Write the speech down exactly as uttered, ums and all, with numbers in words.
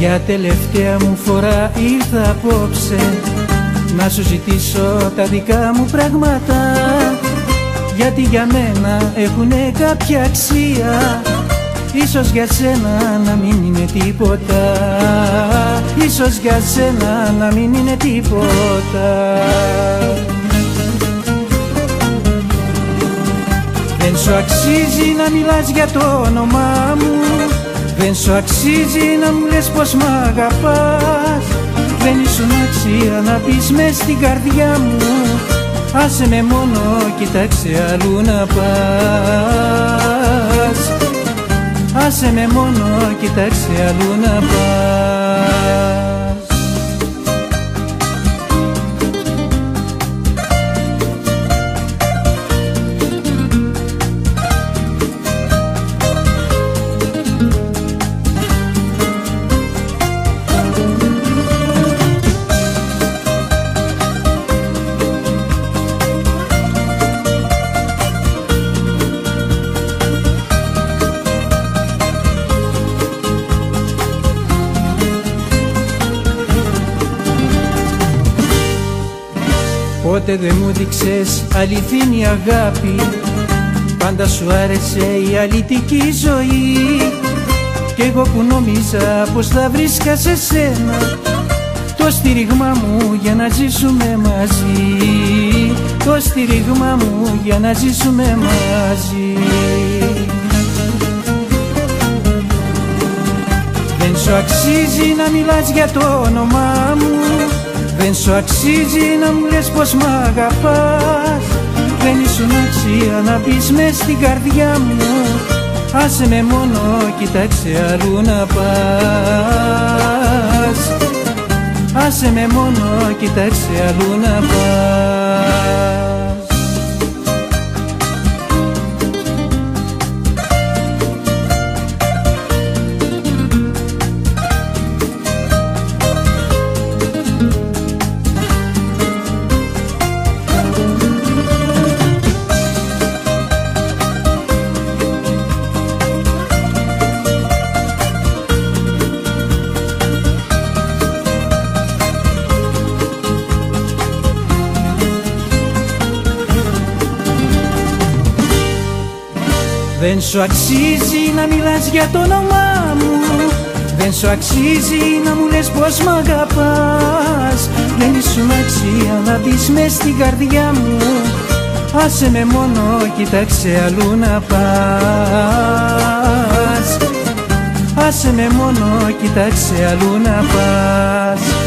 Για τελευταία μου φορά ήρθα απόψε να σου ζητήσω τα δικά μου πράγματα, γιατί για μένα έχουνε κάποια αξία. Ίσως για σένα να μην είναι τίποτα, ίσως για σένα να μην είναι τίποτα. Δεν σου αξίζει να μιλάς για το όνομά μου, δεν σου αξίζει να μου λες πως μ' αγαπάς. Δεν ήσουν αξία να πεις μες στην καρδιά μου, άσε με μόνο, κοίταξε αλλού να πας. Άσε με μόνο, κοίταξε αλλού να πας. Ποτέ δεν μου δείξες αληθινή αγάπη, πάντα σου άρεσε η αλητική ζωή. Κι εγώ που νόμιζα πως θα βρίσκα σε σένα το στήριγμά μου για να ζήσουμε μαζί, το στήριγμά μου για να ζήσουμε μαζί. Δεν σου αξίζει να μιλάς για το όνομά μου, δεν σου αξίζει να μου λες πως μ' αγαπάς. Δεν ήσουν αξία να μπεις μες στην καρδιά μου, άσε με μόνο, κοίταξε αλλού να πας. Άσε με μόνο, κοίταξε αλλού να πας. Δεν σου αξίζει να μιλάς για το όνομά μου, δεν σου αξίζει να μου λες πως μ' αγαπάς. Δεν ήσουν αξία να μπεις μες στην καρδιά μου, άσε με μόνο, κοίταξε αλλού να πας. Άσε με μόνο, κοίταξε αλλού να πας.